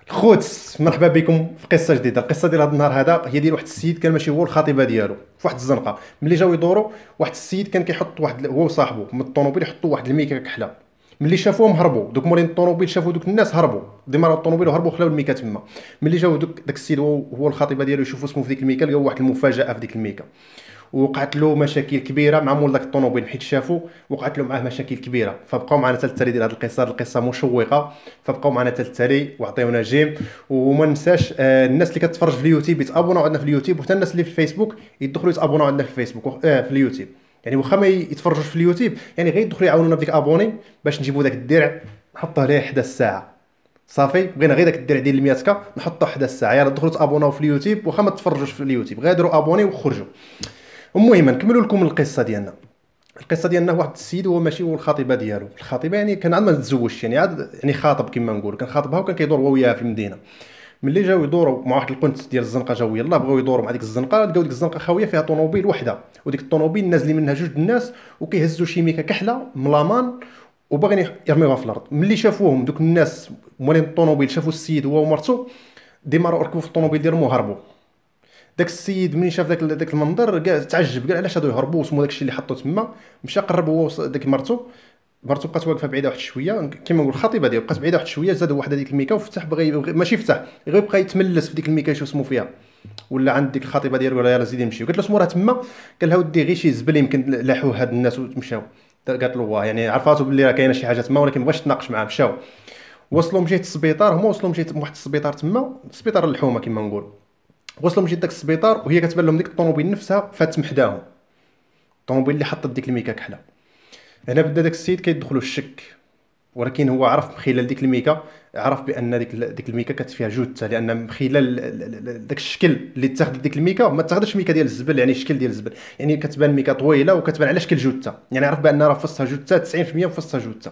خوت، مرحبا بكم في قصه جديده. القصه ديال هذا النهار هذا هي ديال واحد السيد كان ماشي هو الخطيبه ديالو في واحد الزنقه. ملي جاو يدوروا، واحد السيد كان كيحط واحد هو وصاحبه من الطوموبيل، يحطوا واحد الميكا كحله. ملي شافوهم هربوا دوك مولين الطوموبيل، شافوا دوك الناس هربوا ديما الطوموبيل وهربوا، خلاو الميكا تما. ملي جاو داك السيد هو الخطيبه ديالو يشوفوا اسمه في ديك الميكا، لقاو واحد المفاجاه في ديك الميكا. وقعت له مشاكل كبيره مع مول داك الطوموبيل، حيت شافوا وقعت له معاه مشاكل كبيره. فبقاو معنا حتى التالي ديال هذه القصه. هذه القصه مشوقه، فبقاو معنا حتى التالي وعطيونا جيم. وما ننساش الناس اللي كتفرج في اليوتيوب يتابوناو عندنا في اليوتيوب، وحتى الناس اللي في الفيسبوك يدخلوا يتابوناو عندنا في الفيسبوك في اليوتيوب. يعني واخا ما يتفرجوش في اليوتيوب، يعني غير يدخلوا يعاونونا بديك ابوني باش نجيبوا داك الدرع نحطوه عليه حدا الساعه. صافي، بغينا غير داك الدرع ديال 100 نحطوه حدا الساعه. يلا دخلوا تابوناو في اليوتيوب، واخا ما تفرجوش في اليوتيوب غير ديروا ابوني وخرجوا. المهم نكملوا لكم القصه ديالنا. القصه ديالنا واحد السيد هو ماشي هو الخطيبه ديالو. الخطيبه يعني كان عاد ما تزوجش، يعني عاد يعني خاطب كما نقول، كان خاطبها وكان كيدور هو وياها في المدينه. ملي جاو يدوروا مع واحد القنت ديال الزنقه، جاو يلاه بغاو يدوروا مع ديك الزنقه، لقاو ديك الزنقه خاويه فيها طوموبيل وحده، وديك الطوموبيل نازلين منها جوج الناس وكيهزوا شي ميكا كحله ملامان وباغيين يرميوها في الارض. ملي شافوهم دوك الناس مولين الطوموبيل، شافوا السيد هو ومرته ديما ركبوا في الطوموبيل ديالهم وهربوا. داك السيد منين شاف داك المنظر تعجب، قال علاش هادو يهربوا وسمو داك الشيء اللي حطو تما. مشى قرب هو داك مرته بقات واقفه بعيده واحد شويه، كيما نقول الخطيبه ديالو بقات بعيده واحد شويه. زاد واحد هذيك الميكا وفتح، ماشي فتح، غير بقى يتملس في ديك الميكا يشوف اسمو فيها. ولا عند ديك الخطيبه ديالو قال لها يلاه زيدي نمشيو. قالت له اسمو راه تما. قال لها ودي غير شي زبل يمكن لاحوه هاد الناس ومشاو. قالت له واه، يعني عرفاتو باللي راه كاينه شي حاجه تما، ولكن مبغاش تناقش معاه. مشاو وصلوا مشيت السبيطار، هما وصلوا مشيت واحد السبيطار تما، سبيطار الحومه كيما نقول. وصلوا مشيت داك السبيطار وهي كتبان لهم ديك الطوموبيل نفسها فات محداهم، الطوموبيل اللي حطت ديك الميكا كحله. هنا بدا داك السيد كيدخلوا الشك، ولكن هو عرف من خلال ديك الميكا، عرف بان ديك الميكا كانت فيها جثه، لان من خلال داك الشكل اللي اتاخد ديك الميكا، ما اتاخدش ميكا ديال الزبل، يعني شكل ديال الزبل، يعني كتبان ميكا طويله وكتبان على شكل جثه، يعني عرف بان راه فصها جثه 90% فصها جثه.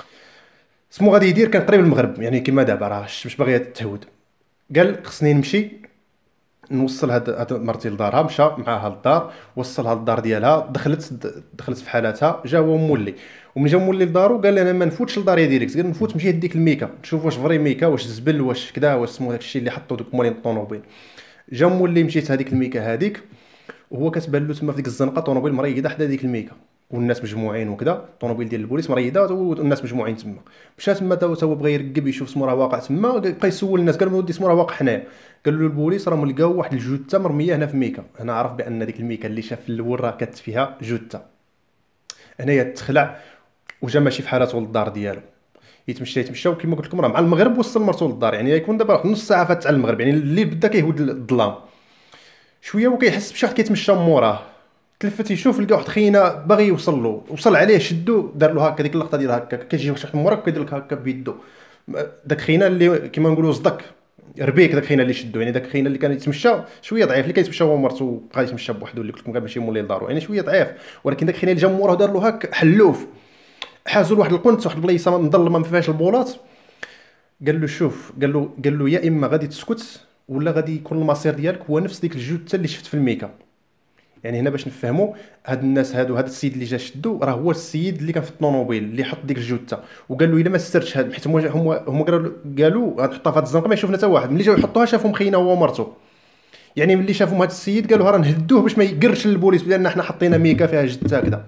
سمو غادي يدير كان قريب المغرب، يعني كما دابا راه مش باغي تهود. قال خصني نمشي نوصل هاد مرتي لدارها. مشى معاها للدار، وصلها للدار ديالها، دخلت في حالاتها. جا هو مولي، ومن جا مولي لدارو قال انا ما نفوتش لداري ديريكت، قال نفوت نمشي هديك الميكا نشوف واش فري ميكا، واش زبل، واش كدا، واش سمو داكشي اللي حطو دوك مولين الطوموبيل. جا مولي مشيت هذيك الميكا هذيك، وهو كتبان له تما في ديك الزنقه طوموبيل مريضه حدا ديك الميكا، والناس مجموعين وكذا، طوموبيل ديال البوليس مريضه والناس مجموعين تما. مشى تما تا هو بغى يرقب يشوف سمو راه واقع تما، بقى يسول الناس، قال له ودي سمو راه واقع حنايا. قال له البوليس راه لقاو واحد الجثه مرميه هنا في ميكا. هنا عرف بان ديك الميكا اللي شاف في الاول راه كانت فيها جثه. هنايا تخلع وجا ماشي في حالته للدار ديالو. يتمشى وكما قلت لكم راه مع المغرب وصل مرته للدار، يعني يكون دابا نص ساعه فاتت على المغرب، يعني الليل بدا كيهود الظلام شويه، وكيحس بشي واحد كيتمشى موراه. تلفت يشوف لقى واحد خينا باغي يوصل له، وصل عليه شدو دار له هكا. ديك اللقطه ديال هكا كيجي واحد موراك كيدير لك هكا بيدو. داك خينا اللي كيما نقولوا صدق ربيك، داك خينا اللي شدو، يعني داك خينا اللي كان يتمشى شويه ضعيف، اللي كيتمشى هو ومرته بقى يتمشى بوحدو، اللي قلت لكم قال ماشي مولي لدارو، يعني شويه ضعيف. ولكن داك خينا اللي جا موراه دار له هكا حلوف، حازو لواحد القنت، واحد البلايصه مظلمه ما فيهاش البولات. قال له شوف، قال له يا اما غادي تسكت، ولا غادي يكون المصير ديالك هو نفس ديك الجثه اللي شفت في الميكا. يعني هنا باش نفهموا، هاد الناس هادو، هاد السيد اللي جا شدو راه هو السيد اللي كان في الطوموبيل اللي حط ديك الجثه. وقال له الا ما سترتش هاد، حيت هما قالوا غنحطها في هاد الزنقه ما يشوفنا حتى واحد. ملي جاو يحطوها شافوا مخينا هو ومرته، يعني ملي شافوا هاد السيد قالوا راه نهدوه باش ما يقرش للبوليس لان حنا حطينا ميكا فيها جثه كذا.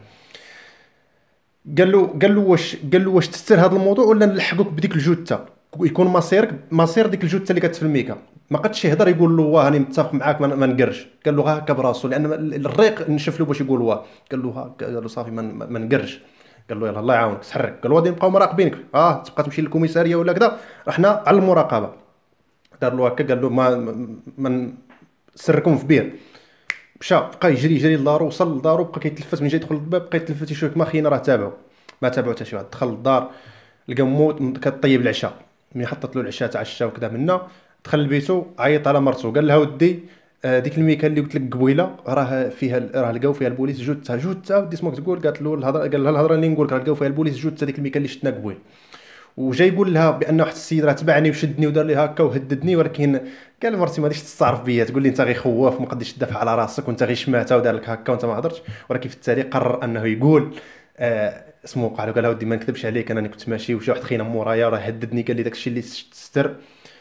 قال له واش تستر هذا الموضوع ولا نلحقوك بديك الجثه، يكون مصيرك مصير ديك الجثه اللي كانت في الميكا. ما قدش يهضر يقول له واه راني متفق معاك ما نقرش. قال له هكا براسو، لان الريق نشف له باش يقول واه. قال له قال له صافي ما نقرش. قال له يلا الله يعاونك تحرك. قال له غادي نبقاو مراقبينك، تبقى تمشي للكوميساريه ولا كذا، رحنا على المراقبه. دار له هكا، قال له ما سركم في بير. مشى بقى يجري يجري لدارو، وصل لدارو بقى كيتلفت، من جاي يدخل للباب بقى يتلفت يشوف ما خينا راه تابعو. ما تابعو حتى شي واحد. دخل للدار لقى مو كطيب العشاء. ملي حطت له العشاء تعشى وكذا منا، دخل لبيتو عيط على مرته قال لها ودي ديك الميكا اللي قلت لك قبيله راه فيها، راه لقاو فيها البوليس جثه ودي اسمك تقول. قالت له الهضره، قال لها الهضره اللي نقول لك راه لقاو فيها البوليس جثه ديك الميكا اللي شتنا قبيل. وجاي يقول لها بان واحد السيد راه تبعني وشدني ودار لي هكا وهددني، ولكن قال مرتي ما غاديش تستعرف بيا تقول لي انت غير خواف ما قديش تدافع على راسك وانت غير شماته ودار لك هكا وانت ما هضرتش. ولكن في التالي قرر انه يقول اسمه وقع له. ودي ما نكذبش عليك، انا كنت ماشي وجا واحد خينا مورايا راه هددني، قال لي داك الشيء اللي تستر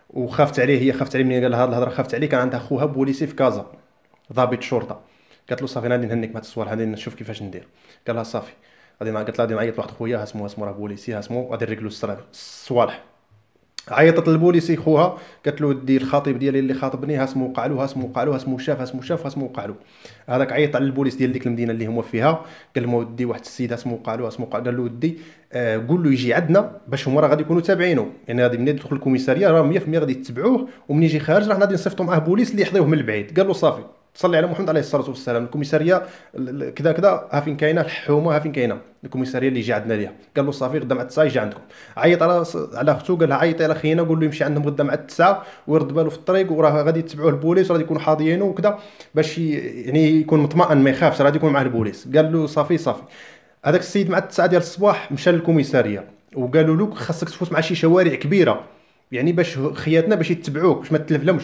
وخافت عليه، هي خافت عليه ملي قال لها هاد الهضره، خافت عليه. كان عندها خوها بوليسي في كازا، ضابط شرطه. قالت له صافي غادي نهنيك بهاد الصوالح، غادي نشوف كيفاش ندير. قال لها صافي غادي، قالت لها غادي نعيط لواحد خويا اسمو راه بوليسي، اسمو غادي نريقلو الصوالح. عيطت للبوليسي خوها، قالت له ودي الخطيب ديالي اللي خاطبني ها اسمو وقع له، ها اسمو وقع له، ها اسمو شاف، ها اسمو شاف، ها اسمو وقع له. هذاك عيط على البوليس ديال ديك المدينه اللي هما فيها، قال له ودي واحد السيد اسمو وقع له، اسمو وقع. قال له ودي قول له يجي عندنا، باش هما راه غادي يكونوا تابعينه، يعني غادي ملي يدخل الكوميساريه راه 100% غادي يتبعوه، ومني يجي خارج راه غادي نصيفطوا معاه بوليس اللي يحضيوه من البعيد. قال له صافي صلي على محمد عليه الصلاه والسلام، الكوميساريه كذا كذا ها فين كاينه، الحومه ها فين كاينه الكوميساريه اللي يجي عندنا ليها. قال له صافي غدا مع 9 يجي عندكم. عيط على اختو، قال لها عيطي على خينا قول له يمشي عندهم غدا مع 9 ويرد باله في الطريق، وراه غادي يتبعوه البوليس وغادي يكونوا حاضيينه وكذا، باش يعني يكون مطمئن ما يخافش، غادي يكون معاه البوليس. قال له صافي صافي. هذاك السيد مع 9 ديال الصباح مشى للكوميساريه، وقالوا له خاصك تفوت مع شي شوارع كبيره، يعني باش خياتنا باش يتبعوك باش ما تلفلمش.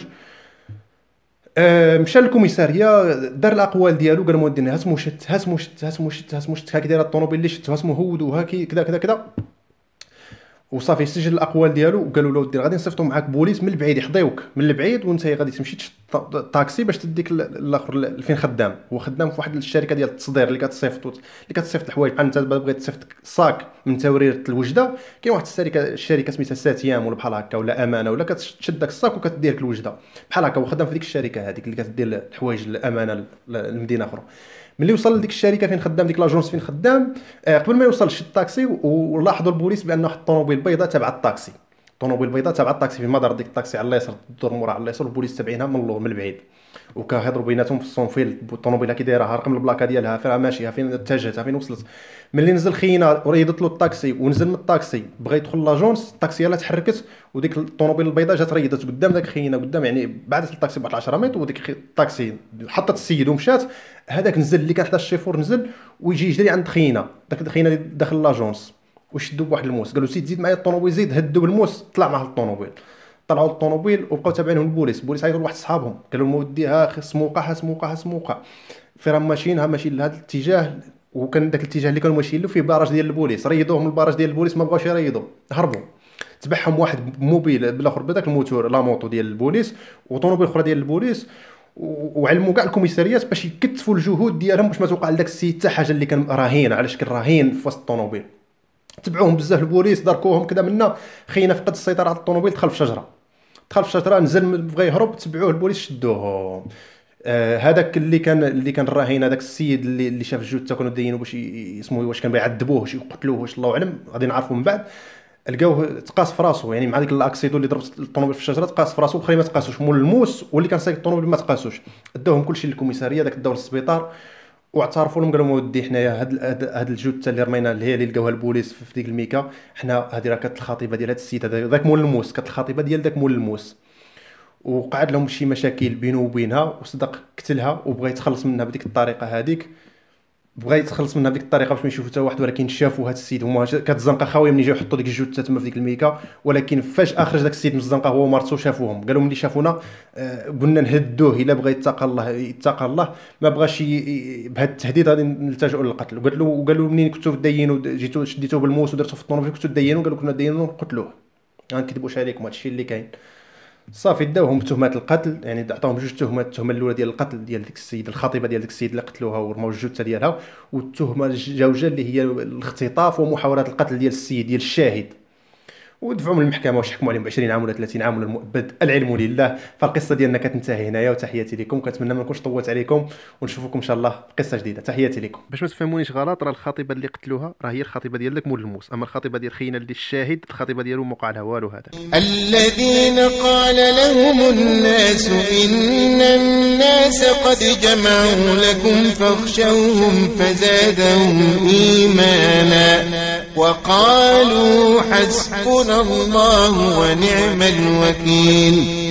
مشى للكوميساريه، دار الاقوال ديالو، قال مودينا ها سمو شت، ها سمو شت، ها سمو شت، ها سمو شت، هاكي دايره الطوموبيل اللي شت، ها سمو هودو، هاكي كذا كذا كذا. وصافي سجل الاقوال ديالو، وقالوا له دير غادي نصيفطوا معاك بوليس من البعيد يحضيوك من البعيد، وانت غادي تمشي تشد طاكسي باش تديك الاخر فين خدام. هو خدام في واحد الشركه ديال التصدير اللي كتصيفط الحوايج، بحال انت بغيت تصيفط صاك من توريره الوجده، كاين واحد الشركه سميتها ساتيام ولا بحال هكا ولا امانه، ولا كتشد داك الصاك وكتدير لك الوجده بحال هكا. هو خدام في ديك الشركه هذيك اللي كتدير الحوايج الامانه لمدينه اخرى. ملي وصل لديك الشركه فين خدام، ديك لاجونس فين خدام، قبل ما يوصل شد الطاكسي، ولاحظوا البوليس بان واحد الطوموبيل بيضاء تبع الطاكسي، طوموبيل بيضاء تبع الطاكسي في مدار ديك الطاكسي على اليسار، الدور مورا على اليسار، البوليس تابعينها من اللور من البعيد، وكيهضروا بيناتهم في الصونفيل. الطوموبيله كي دايره رقم البلاكه ديالها فين ماشيه، فين اتجهت، فين وصلت. ملي نزل خينا وريضت له الطاكسي ونزل من الطاكسي بغى يدخل لاجونس، الطاكسي يلاه تحركت، وديك الطوموبيل البيضاء جات ريضت قدام داك خينا قدام، يعني بعدت الطاكسي بواحد 10 متر، وديك الطاكسي حطت السيد ومشات. هذاك نزل اللي كان حدا الشيفور نزل ويجي يجري عند خينا، داك خينا اللي داخل لاجونس، وشدوا بواحد الموس، قالوا سيد زيد معايا الطوموبيل، زيد هدوا بالموس، طلع معاه الطوموبيل. طلعوا الطوموبيل وبقاو تابعينهم البوليس. البوليس عيطوا لواحد صحابهم قالوا لهم ودي ها سموقه، ها سموقه، ها سموقه، فين راهم ماشيين، ها ماشيين لهذا الاتجاه. وكان داك الاتجاه اللي كانوا ماشيين له فيه باراج ديال البوليس، ريضوه من الباراج ديال البوليس، ما بغاوش يريضوا، هربوا. تبعهم واحد موبيل بالاخر بداك الموتور لا موطو ديال البوليس، وطوموبيل اخرى ديال البوليس، وعلموا كاع الكوميساريات باش يكثفوا الجهود ديالهم باش ما توقع لذاك السيد حتى حاجه اللي كان رهين على شكل رهين في وسط الطوموبيل. تبعوهم بزاف البوليس، داركوهم كذا منا. خينا فقد السيطره على الطوموبيل، دخل في شجره، نزل بغى يهرب، تبعوه البوليس شدوه. هذاك اللي كان الرهين، هذاك السيد اللي شاف الجثه كانوا داينوا باش اسمه واش كان بيعذبوه واش يقتلوه واش الله اعلم، غادي نعرفوا من بعد. لقاوه تقاس في راسو، يعني مع ديك الاكسيدو اللي ضربت الطوموبيل في الشجره تقاس في راسو، وخلي ما تقاسوش مول الموس، واللي كان سايق الطوموبيل ما تقاسوش. داوهم كلشي للكوميساريه، داك داو للسبيطار واعترفوا لهم، قالوا لهم ودي حنايا هاد الجثه اللي رمينا اللي هي اللي لقاوها البوليس في ديك الميكا، حنا هذه راه كانت الخطيبه ديال هاد السيد هذا، داك مول الموس، كانت الخطيبه ديال داك مول الموس. وقعد لهم شي مشاكل بينه وبينها، وصدق قتلها وبغى يتخلص منها بديك الطريقه هذيك، باش ما يشوفوا حتى واحد. ولكن شافوا هذا السيد هما كانت الزنقه خاويه ملي جاو يحطوا ديك الجثه تما في ديك الميكا، ولكن فاش خرج داك السيد من الزنقه هو ومرته شافوهم، قالوا ملي شافونا قلنا نهدوه الا بغى يتقى الله، ما بغاش بهذا التهديد غادي نلتجئوا للقتل. وقالوا منين كنتوا داينوا جيتوا شديتوه بالموس ودرتوه في الطوموبيل كنتوا داينوا، قالوا كنا داينوا نقتلوه، ما نكذبوش عليكم هادشي اللي كاين. صافي داوهم بتهمات القتل، يعني عطاوهم جوج تهمات، التهمه الاولى ديال القتل ديال ديك السيد الخطيبه ديال ديك السيد اللي قتلوها ورماو الجثه ديالها، والتهمه الجوجه اللي هي الاختطاف ومحاوله القتل ديال السيد ديال الشاهد، ودفعوا من المحكمه واش حكموا عليهم ب 20 عام ولا 30 عام ولا المؤبد، العلم لله. فالقصه ديالنا كتنتهي هنايا، وتحياتي لكم، كنتمنى ما نكونش طولت عليكم، ونشوفكم ان شاء الله في قصه جديده. تحياتي لكم. باش ما تفهمونيش غلط، راه الخطيبه اللي قتلوها راه هي الخطيبه ديال داك مول الموس، اما الخطيبه ديال خينا اللي الشاهد الخطيبه ديالو ما وقع لها والو. هذا الذين قال لهم الناس إن الناس قد جمعوا لكم فاخشوهم فزادهم إيمانا وقالوا حسبنا الله ونعم الوكيل.